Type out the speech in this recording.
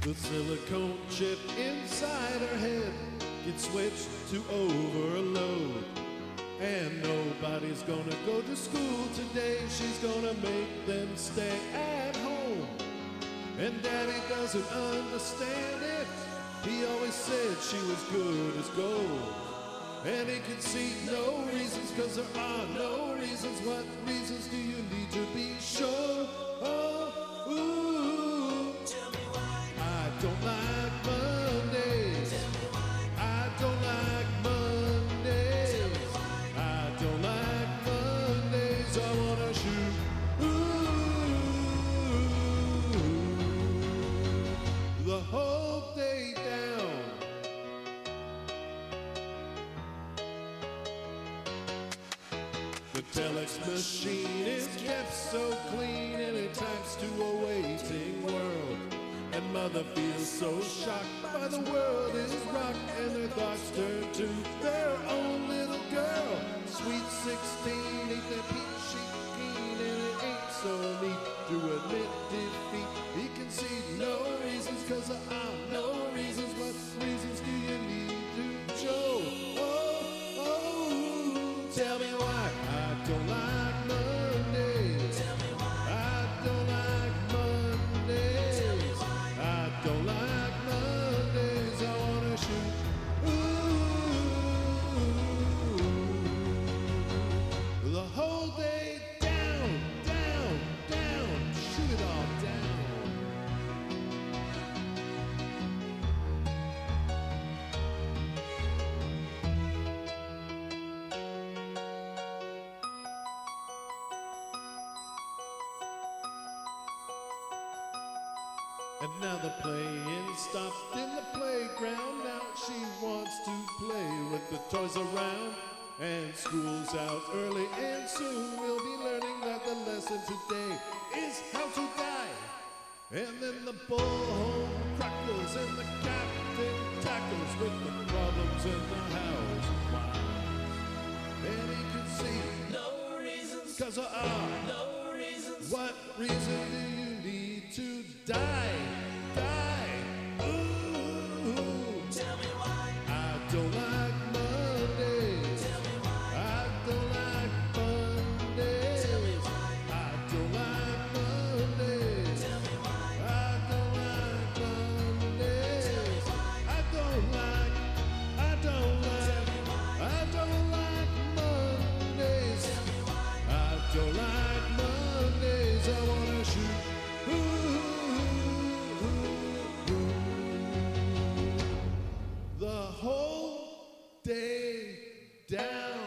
The silicone chip inside her head gets switched to overload. And nobody's gonna go to school today. She's gonna make them stay at home. And Daddy doesn't understand it. He always said she was good as gold. And he can see no reasons, 'cause there are no reasons. What reasons do you need to be sure? Oh, ooh. Tell me why. I don't like Mondays. Tell me why. I don't like Mondays. Tell me why. I don't like Mondays. I wanna shoot. Ooh. The whole day down. The telex machine is kept so clean, and it types to a waiting world. And Mother feels so shocked by the world is rocked, and their thoughts turn to their own little girl. Sweet 16, ain't that peachy keen, and it ain't so neat to admit defeat. He can see no reasons, 'cause there are no reasons. What reasons do you need to show? Oh, oh, tell me why. I don't like Mondays. Tell me why. I don't like Mondays. Tell me why. I don't like Mondays. I wanna shoot. Ooh. The whole day down, down, down. Shoot it all down. And now the playing stopped in the playground. Now she wants to play with the toys around. And school's out early, and soon we'll be learning that the lesson today is how to die. And then the bullhorn crackles, and the captain tackles with the problems in the house. Why? And he can see No reasons. 'cause there are. No reasons. What reason do you need to die? Die. Ooh. Tell me why. I don't like Mondays. Tell me why. I don't like Mondays. Tell me why. I don't like Mondays. Tell me why. I don't like Mondays. Tell me why. I don't like Mondays. I don't like Mondays. Tell me why. I don't like Mondays. I wanna shoot. The whole day down.